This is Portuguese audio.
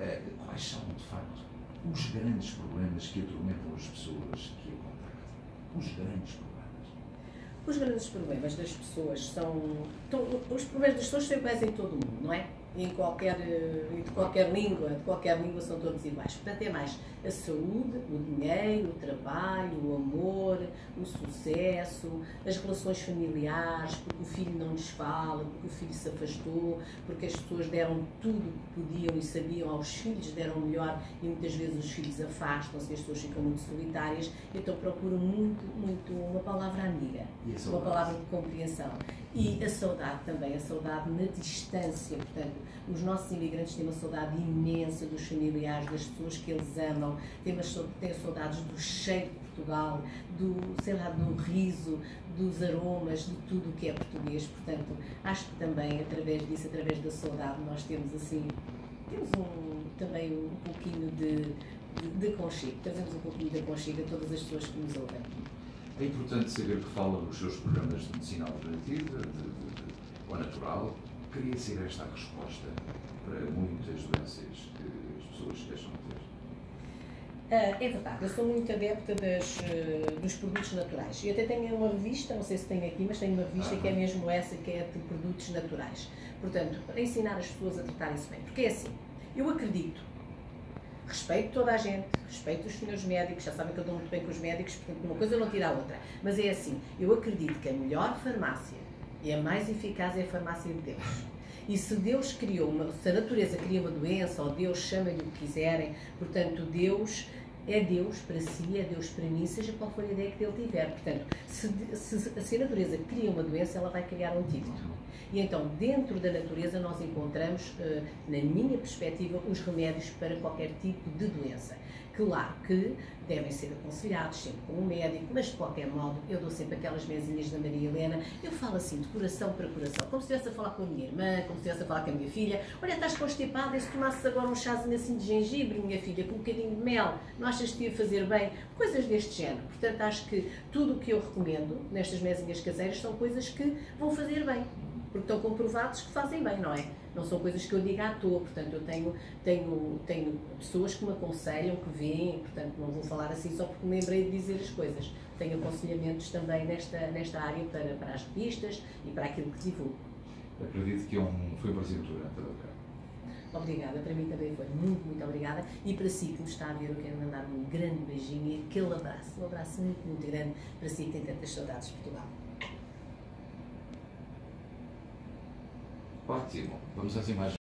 quais são, de facto, os grandes problemas que atormentam as pessoas que a contratam? Os grandes problemas. Os grandes problemas das pessoas são... Os problemas das pessoas são iguais em todo o mundo, não é? De qualquer língua são todos iguais. Portanto, é mais a saúde, o dinheiro, o trabalho, o amor, o sucesso, as relações familiares, porque o filho não nos fala, porque o filho se afastou, porque as pessoas deram tudo o que podiam e sabiam aos filhos, deram o melhor e muitas vezes os filhos afastam-se e as pessoas ficam muito solitárias, então procuram muito uma palavra amiga, uma palavra de compreensão. E a saudade também, a saudade na distância, portanto, os nossos imigrantes têm uma saudade imensa dos familiares, das pessoas que eles amam, têm saudades do cheiro de Portugal, do riso, dos aromas, de tudo o que é português. Portanto, acho que também, através disso, através da saudade, nós temos assim, também um pouquinho de aconchego, trazemos um pouquinho de aconchego a todas as pessoas que nos ouvem. É importante saber que fala nos seus programas de medicina alternativa ou natural. Queria ser esta a resposta para muitas doenças que as pessoas queixam de ter. É verdade, eu sou muito adepta dos produtos naturais. Eu até tenho uma revista, não sei se tenho aqui, mas tenho uma revista que é mesmo essa, que é de produtos naturais. Portanto, para ensinar as pessoas a tratarem-se bem. Porque é assim, eu acredito, respeito toda a gente, respeito os senhores médicos, já sabem que eu dou muito bem com os médicos, portanto uma coisa não tira a outra. Mas é assim, eu acredito que a melhor farmácia e a mais eficaz é a farmácia de Deus. E se Deus se a natureza cria uma doença, ou Deus chama-lhe o que quiserem, portanto Deus é Deus para si, é Deus para mim, seja qual for a ideia que ele tiver. Portanto, se a natureza cria uma doença, ela vai criar um antídoto. E então, dentro da natureza, nós encontramos, na minha perspectiva, os remédios para qualquer tipo de doença. Claro que devem ser aconselhados sempre com um médico, mas de qualquer modo, eu dou sempre aquelas mesinhas da Maria Helena, eu falo assim, de coração para coração, como se estivesse a falar com a minha irmã, como se estivesse a falar com a minha filha. Olha, estás constipada, e se tomasses agora um chazinho assim de gengibre, minha filha, com um bocadinho de mel, não achas que te ia fazer bem? Coisas deste género. Portanto, acho que tudo o que eu recomendo nestas mesinhas caseiras são coisas que vão fazer bem, porque estão comprovados que fazem bem, não é? Não são coisas que eu diga à toa, portanto, eu tenho pessoas que me aconselham, que veem, portanto, não vou falar assim só porque me lembrei de dizer as coisas. Tenho aconselhamentos também nesta área para as revistas e para aquilo que divulgo. Acredito que foi um prazer durante a cá. Obrigada, para mim também foi muito obrigada. E para si que me está a ver, eu quero mandar um grande beijinho e aquele abraço, um abraço muito grande para si que tem tantas saudades de Portugal. Ótimo. Vamos às imagens.